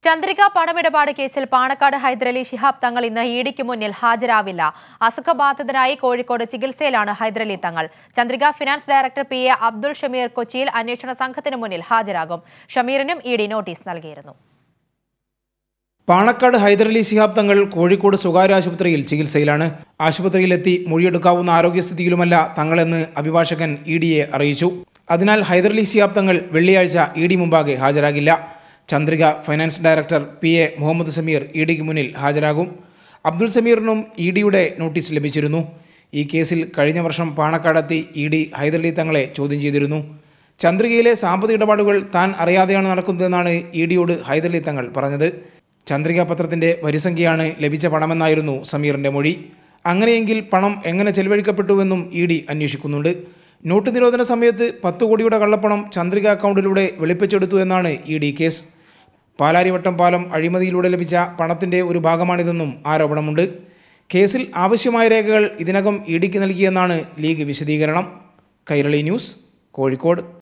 ചന്ദ്രിക പണമിടപാട് കേസിൽ പാണക്കാട് ഹൈദരലി ശിഹാബ് തങ്ങൾ ഇന്ന് ഇഡിക്ക് മുന്നിൽ ഹാജരാവില്ല. അസുഖബാധിതനായി കോഴിക്കോട് ചികിത്സയിലാണ് Hyderali Thangal. Chandrika finance director PA Abdul Shameer കൊച്ചിയിൽ അന്വേഷണ സംഘത്തിന് മുന്നിൽ ഹാജരാകും. ഷമീറിനും ഇഡി നോട്ടീസ് നൽകിയിരുന്നു. പാണക്കാട് ഹൈദരലി ശിഹാബ് തങ്ങൾ കോഴിക്കോട് സ്വകാര്യ ആശുപത്രിയിൽ ചികിത്സയിലാണ്. ആശുപത്രിയിലെത്തി മൊഴിയെടുക്കാവുന്ന ആരോഗ്യസ്ഥിതിയിലുമല്ല തങ്ങളെന്ന് അഭിഭാഷകൻ ഇഡിയെ അറിയിച്ചു. അതിനാൽ ഹൈദരലി ശിഹാബ് തങ്ങൾ വെള്ളിയാഴ്ച ഇഡി മുമ്പാകെ ഹാജരാകില്ല. Chandrika finance director PA Muhammad Sameer ഇഡിക്ക് മുന്നിൽ ഹാജരാകും. അബ്ദുൾ സമീറിനും ഇഡിയുടെ നോട്ടീസ് ലഭിച്ചിരുന്നു. ഈ കേസിൽ കഴിഞ്ഞ വർഷം പാണക്കാടെത്തി ഇഡി ഹൈദരലി തങ്ങളെ ചോദ്യം ചെയ്തിരുന്നു. ചന്ദ്രികയിലെ സാമ്പത്തിക ഇടപാടുകൾ താൻ അറിയാതെയാണ് നടക്കുന്നതെന്നാണ് ഇഡിയോട് ഹൈദരലി തങ്ങൾ പറഞ്ഞത്. ചന്ദ്രിക പത്രത്തിൻ്റെ വരിസംഖ്യയാണ് ലഭിച്ച പണമെന്നായിരുന്നു സമീറിൻ്റെ മൊഴി. അങ്ങനെയെങ്കിൽ പണം എങ്ങനെ ചെലവഴിക്കപ്പെട്ടുവെന്നും ഇഡി അന്വേഷിക്കുന്നുണ്ട്. നോട്ട് നിരോധന സമയത്ത് 10 കോടിയുടെ കള്ളപ്പണം ചന്ദ്രിക അക്കൗണ്ടിലൂടെ വെളുപ്പിച്ചെടുത്തു എന്നാണ് ഇഡി കേസ്. പാലാരിവട്ടം പാലം അഴിമതിയിലൂടെ ലഭിച്ച പണത്തിൻ്റെ ഒരു ഭാഗമാണിതെന്നും ആരോപണമുണ്ട്. കേസിൽ ആവശ്യമായ രേഖകൾ ഇതിനകം ഇഡിക്ക് നൽകിയെന്നാണ് ലീഗ് വിശദീകരണം. കൈരളി ന്യൂസ്, കോഴിക്കോട്.